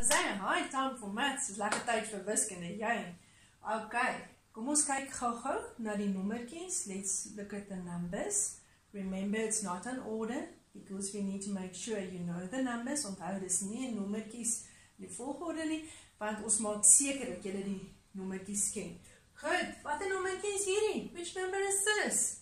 saying, hi, time for maths. Dis lekker tyd vir wiskunde. Jy. Okay. Kom ons kyk gou-gou na die nommertjies. Let's look at the numbers. Remember, it's not an order because we need to make sure you know the numbers. Onthou, dis nie nommertjies die volgorde nie, want ons maak seker dat jy die nommertjies ken. Goed, wat 'n nommertjie is hierdie? Which number is this?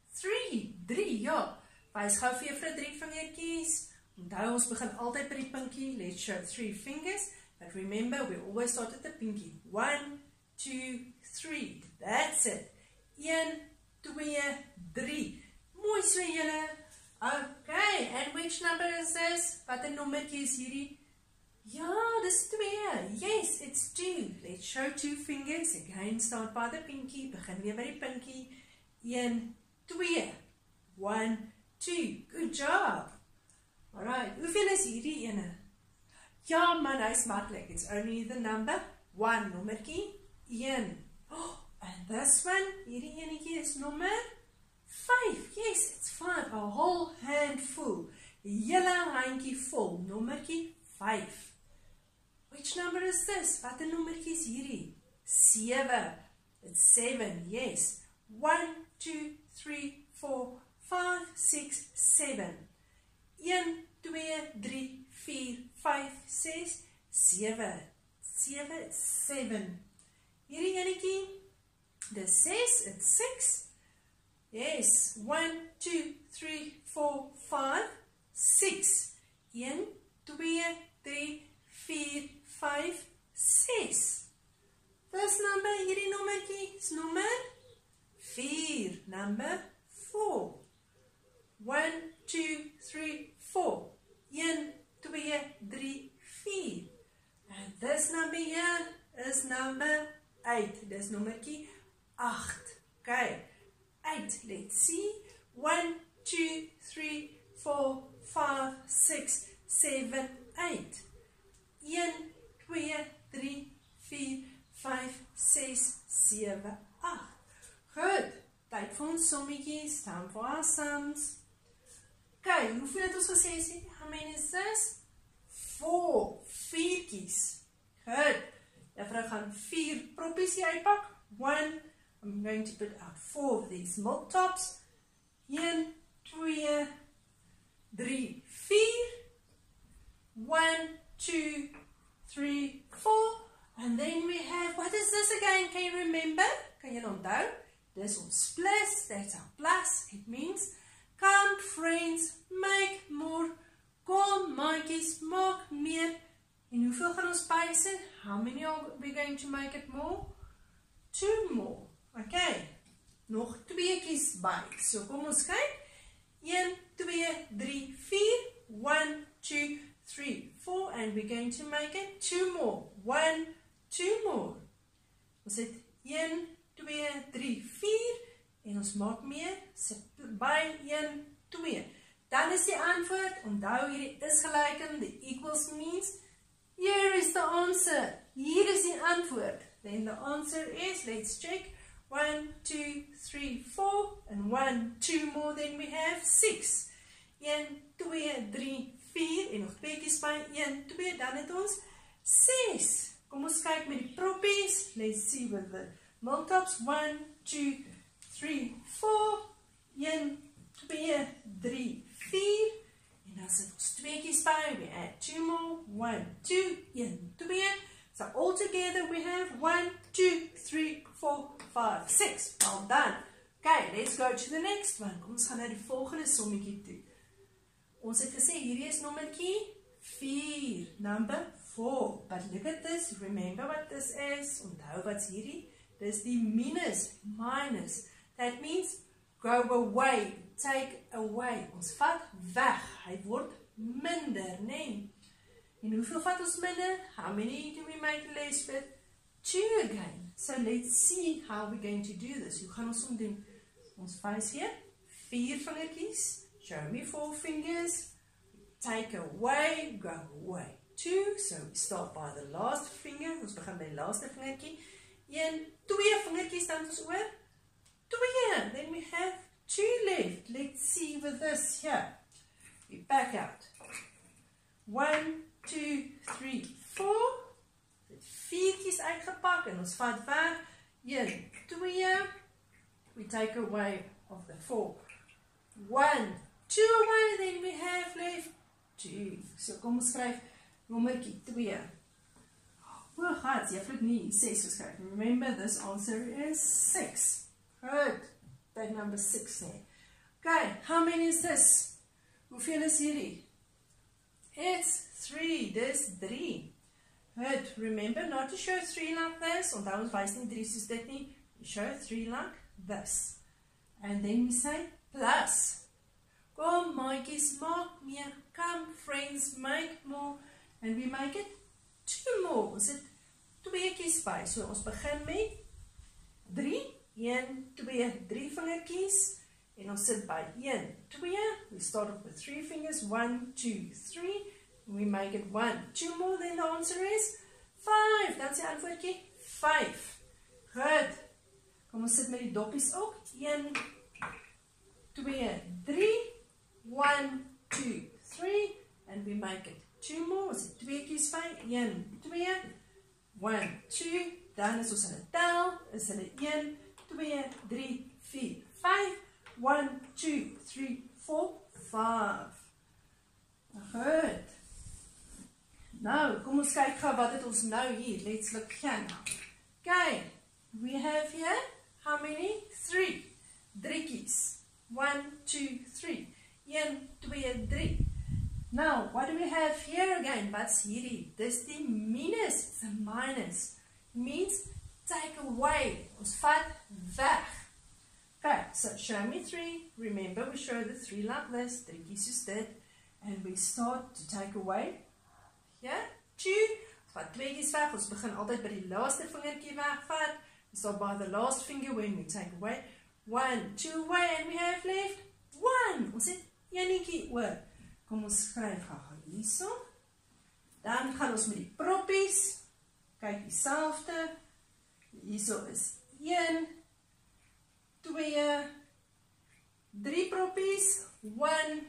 3, ja. Wys gou vir juffrou 3 vingertjies. Onthou, ons begin altyd by die pinkie. Let's show 3 fingers. But remember, we always start at the pinky. 1, 2, 3. That's it. 1, 2, 3. Mooi so julle. Okay, and which number is this? Wat 'n nommertjie is hierdie? Ja, dis 2. Yes, it's 2. Let's show 2 fingers. Again, start by the pinky. Begin weer by die pinky. 1, 2. 1, 2. Good job. Alright, hoeveel is hierdie ene? Ja man, hy is maklik. It's only the number 1, nommertjie 1. Oh, and this one, hierdie enetjie is nommer 5. Yes, it's 5. A whole handful. Hele handjie vol. Nommertjie 5. Which number is this? Wat 'n nommertjie is hierdie? 7. It's 7, yes. 1, 2, 3, 4, 5, 6, 7. 1, 2, 3, 4, 5, 6, 7. 7, 7. Hierdie enetjie, dis 6, it's 6. Yes, 1, 2, 3, 4, 5, 6. 1, 2, 3, 4, 5, 6. This number, hierdie nommertjie, is nommer 4. Number 4. 1, 2, 3, 4. 1, 2, 3, 4. And this number here is number 8. Dis nommertjie 8. Okay. 8. Let's see. 1, 2, 3, 4, 5, 6, 7, 8. 1, 2, 3, 4, 5, 6, 7, 8. Goed. Tyd vir ons sommetjies. Time for our sums. Okay, hoeveel het ons gesê? How many is this? 4. 4kies. Goed. Juffrou gaan 4 proppies hier uitpak. 1. I'm going to put out 4 of these milk tops. 1, 2, 3, 4. 1, 2, 3, 4. And then we have, what is this again? Can you remember? Kan jy onthou? Dis ons plus. That's our plus. It means come friends, make more. Kom maatjies, maak meer. En hoeveel gaan ons bysit? How many are we going to make it more? 2 more. Okay. Nog 2kies by. So kom ons kyk. 1, 2, 3, 4. 1, 2, 3, 4. And we're going to make it 2 more. 1, 2 more. Ons het 1, 2, 3, 4. En ons maak meer. Sit by 1, 2. Dan is die antwoord. Onthou hierdie is gelyken. The equals means. Here is the answer. Hier is die antwoord. Then the answer is, let's check. 1, 2, 3, 4. And 1, 2 more, then we have 6. 1, 2, 3, 4. En nog 2kies by 1, 2. Dan het ons 6. Kom ons kyk met die proppies. Let's see with the milk tops. 1, 2, 3, 4. 1, 2, 3, 4. En dan sit ons 2kies by. We add 2 more. 1, 2, 1, 2. So all together we have 1, 2, 3, 4, 5, 6. Well done. Okay, let's go to the next one. Kom ons gaan na die volgende sommetjie toe. Ons het gesê hierdie is nommertjie 4. Number 4. But look at this. Remember what this is. Onthou wat's hierdie? Dis die minus. That means go away. Take away. Ons vat weg. Hy word minder, nee. En hoeveel vat ons minder? How many do we make less with? 2 again. So let's see how we're going to do this. Hoe gaan ons doen? Ons wys hier 4 vingertjies. Show me 4 fingers. Take away, go away. 2. So we start by the last finger. Ons begin by die laaste vingertjie. 1, 2 vingertjies dan ons oor. 2. Then we have 2 left. Let's see with this here. We back out. 1, 2, 3, 4. res uitgepak en ons vat weg. 1, 2. We take away of the 4. 1, 2 away, then we have left 2. So kom ons skryf nommertjie 2. O, gats, jy het nie 6 geskryf. Remember, this answer is 6. Good. Take number 6 there. Okay, how many is this? Hoeveel is hierdie? It's 3. Dis 3. Good. Remember not to show 3 like this. Onthou ons wys nie 3 soos dit nie. You show 3 like this. And then we say plus. Kom, maatjies, maak meer. Come, friends, make more. And we make it 2 more. Ons het 2 kies by. So ons begin met 3. 1, 2, 3 vingertjies. En ons sit by 1, 2. We start off with 3 fingers. 1, 2, 3. We make it 1. 2 more, then the answer is 5. Dan is die antwoordjie 5. Goed. Kom ons sit met die doppies ook. 1, 2, 3. 1, 2, 3. And we make it 2 more. Ons het 2 kies by. 1, 2. 1, 2. Dan is ons hulle tel. Is hulle 1, 2, 3, 4, 5. 1, 2, 3, 4, 5. Goed. Nou, kom ons kyk gou wat het ons nou hier. Let's look here now. Okay, we have here, how many? 3. 3 kies. 1, 2, 3. 1, 2, 3. Now, what do we have here again? Wat's hierdie? Dis die minus. It's a minus. It means take away. Ons vat weg. Okay, so show me 3. Remember, we show the 3 like this. 3 kies soos dit. And we start to take away. Ja, 2. Ons vat 2 kies weg. Ons begin altyd by die laaste vingertjie wegvat. We start by the last finger when we take away. 1, 2 away, and we have left 1. Ons het enetjie oor. Kom ons skryf gou hierso. Dan gaan ons met die proppies. Kyk dieselfde. Hierso is 1, 2, 3 proppies. 1,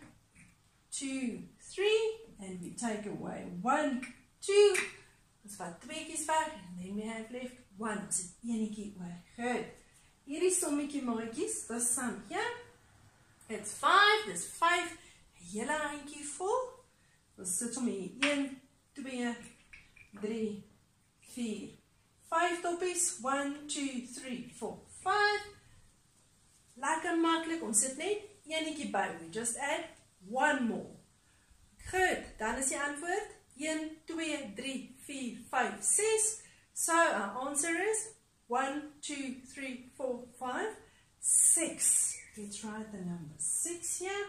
2, 3. And we take away 1, 2. Ons vat 2 kies weg. And then we have left 1. Ons het enetjie oor. Goed. Hierdie sommetjie maatjies, dis saam. Ja? It's 5. Dis 5. Hele handjie vol. Ons sit om hier 1, 2, 3, 4, 5 toppies. 1, 2, 3, 4, 5. Lekker maklik. Ons sit net enetjie by. We just add 1 more. Goed, dan is die antwoord 1, 2, 3, 4, 5, 6. So our answer is 1, 2, 3, 4, 5, 6. Let's write the number 6 here.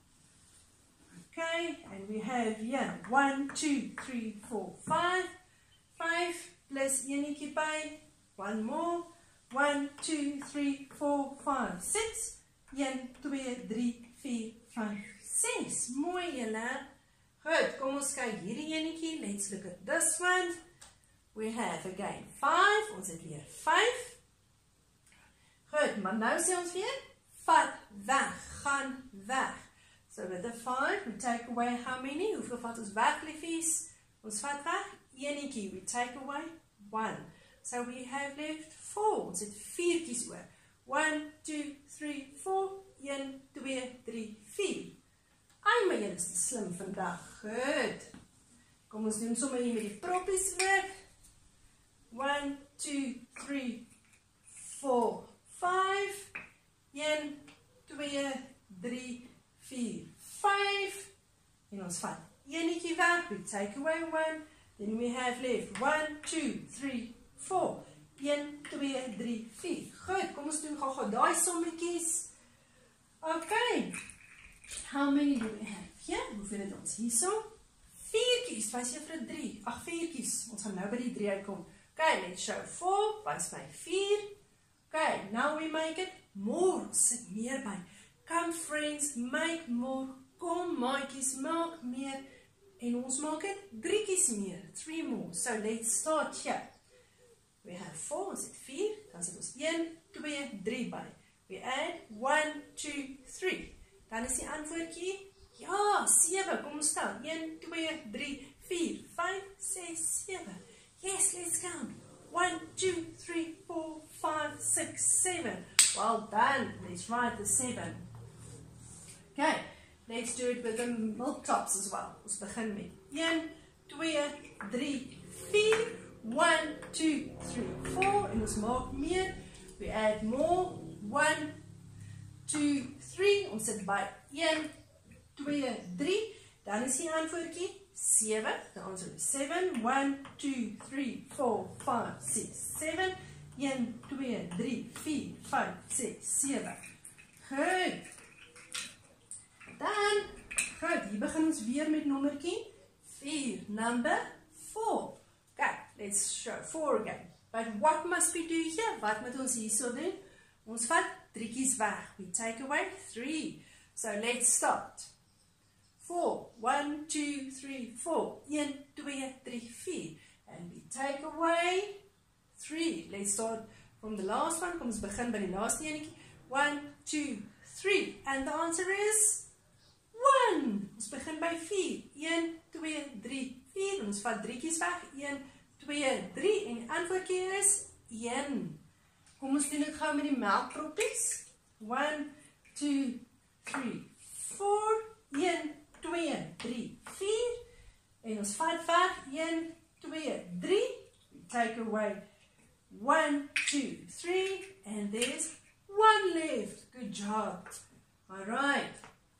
Okay, and we have here 1, 2, 3, 4, 5. 5 plus enetjie by. 1 more. 1, 2, 3, 4, 5, 6. 1, 2, 3, 4, 5, 6. Mooi julle. Goed, kom ons kyk hierdie enetjie. Let's look at this one. We have again 5. Ons het weer 5. Goed, maar nou sê ons weer vat weg, gaan weg. So with the 5, we take away how many? Hoeveel vat ons weg, liefies? Ons vat weg enetjie. We take away 1. So we have left 4. Ons het 4 kies oor. 1, 2, 3, 4. 1, 2, 3, 4. Ai, maar julle is slim vandag. Goed. Kom ons doen sommer hier met die proppies ook. 1, 2, 3, 4, 5. 1, 2, 3, 4, 5. En ons vat enetjie weg. We take away 1. Then we have left 1, 2, 3, 4. 1, 2, 3, 4. Goed, kom ons doen gou daai sommetjies. Okay. How many do we have? Ja, hoeveel het ons hierso? 4 kies. Wys juffrou 3. Ag, 4 kies. Ons gaan nou by die 3 uitkom. Okay, let's show 4. Wys my 4. Okay, now we make it more. Sit meer by. Come friends, make more. Kom maatjies, maak meer. En ons maak het 3 kies meer. 3 more. So let's start here. We have 4. Ons het 4. Dan sit ons 1, 2, 3 by. We add 1, 2, 3. Dan is die antwoordjie, ja, 7. Kom ons stel. 1, 2, 3, 4, 5, 6, 7. Yes, let's count. 1, 2, 3, 4, 5, 6, 7. Well done. Let's write the 7. Okay, let's do it with the milk tops as well. Ons begin met 1, 2, 3, 4. 1, 2, 3, 4. En ons maak meer. We add more. 1, 2, 3. Ons sit by 1, 2, 3. Dan is die antwoordjie 7. The answer is 7. 1, 2, 3, 4, 5, 6, 7. 1, 2, 3, 4, 5, 6, 7. Goed. Dan, goed, hier begin ons weer met nommertjie 4. Number 4. Okay, let's show 4 again. But what must we do here? Wat moet ons hierso doen? Ons vat 3 weg. We take away 3. So let's start. 4. 1, 2, 3, 4. 1, 2, 3, 4. And we take away 3. Let's start from the last one. Kom ons begin by die laaste enetjie. 1, 2, 3. And the answer is 1. Ons begin by 4. 1, 2, 3, 4. En ons vat 3 weg. 1, 2, 3. En die antwoordjie is 1. Kom ons doen dit gou met die melkproppies. 1, 2, 3, 4. 1, 2, 3, 4. En ons vat weg. 1, 2, 3. We take away 1, 2, 3. And there's 1 left. Good job. Alright.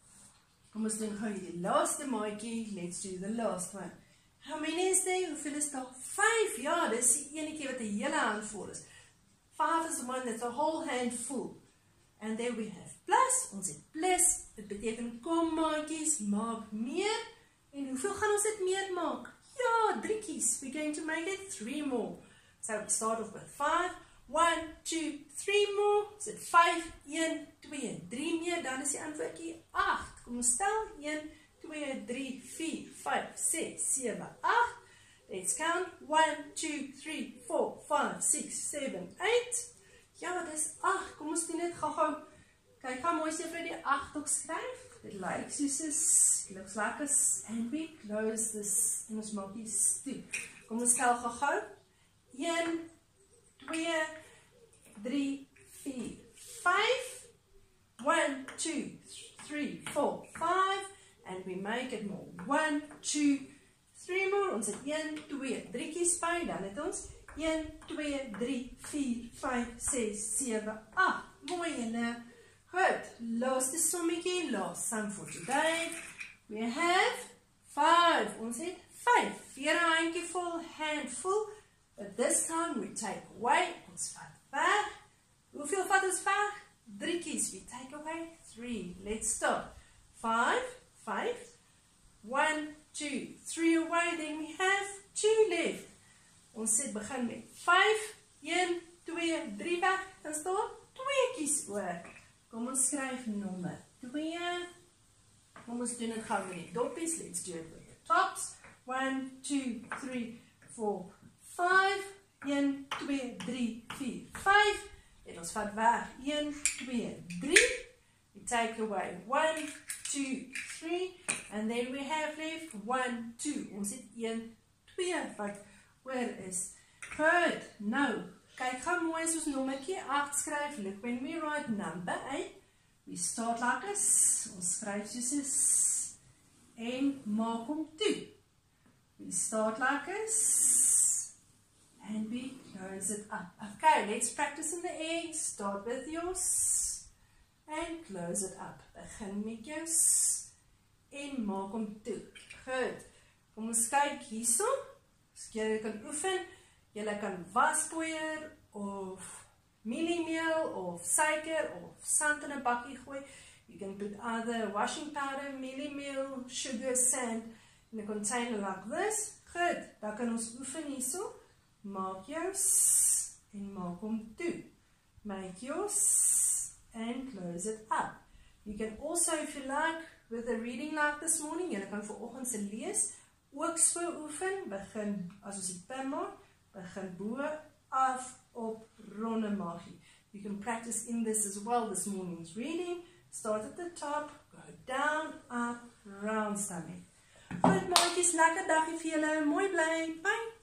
Kom ons doen gou die laaste maatjie. Let's do the last one. How many is there? Hoeveel is daar? 5. Ja, dis die enetjie wat 'n hele handvol is. 5 is the one that's a whole handful. And there we have plus. Ons het plus. Dit beteken kom maatjies, maak meer. En hoeveel gaan ons dit meer maak? Ja, 3. We're going to make it 3 more. So we start off with 5. 1, 2, 3 more. Is dit 5, 1, 2, 3 meer. Dan is die antwoordjie 8. Kom ons stel 1, 2, 3, 4, 5, 6, 7, 8. Let's count. 1, 2, 3, 4, 5, 6, 7, 8. Ja, dis 8. Kom ons doen dit gou-gou. Kyk, gaan mooi sy vir die 8 ook skryf. Dit lyk soos is, looks like us. And we close this. En ons maak die toe. Kom ons stel gou-gou. 1, 2, 3, 4, 5. 1, 2, 3, 4, 5. And we make it more. 1, 2, 3 more. Ons het 1, 2, 3 by. Dan het ons 1, 2, 3, 4, 5, 6, 7, 8. Mooi julle. Goed. Laaste sommetjie. Last sum for today. We have 5. Ons het 5. Weer 'n handjievol, handful. But this time we take away. Ons vat weg. Hoeveel vat ons weg? 3. We take away 3. Let's start. 5. 1, 2, 3 away. Then we have 2 left. Ons sit begin met 5. 1, 2, 3 weg. Dan staan 2 oor. Kom ons skryf nommer 2. Kom ons doen dit gou met die doppies. Let's do it with the tops. 1, 2, 3, 4, 5. 1, 2, 3, 4, 5. En ons vat weg. 1, 2, 3. We take away 1, 2, 3. And then we have left 1, 2. Ons het 1, 2 wat oor is. Goed. Nou, kyk gaan mooi as ons nommertjie 8 skryf. Look, when we write number 8, we start like this. Ons skryf soos is. En maak hom toe. We start like this. And we close it up. Okay, let's practice in the egg. Start with yours. And close it up. Begin met yours. En maak hom toe. Goed. Kom ons kyk hierso. Julle kan oefen. Julle kan waspoeier of mieliemeel of suiker of sand in 'n bakkie gooi. You can put either washing powder, mieliemeel, sugar, sand in a container like this. Goed. Dan kan ons oefen hierso. Maak yours en maak hom toe. Make yours and close it up. You can also, if you like, with a reading like this morning, julle kan vanoggend se lees ook so oefen. Begin, as ons die pen maak, begin bo af op ronde maagie. You can practice in this as well, this morning's reading. Start at the top, go down, up, round stomach. Goed maatjies, lekker dagie vir julle. Mooi bly. Bye.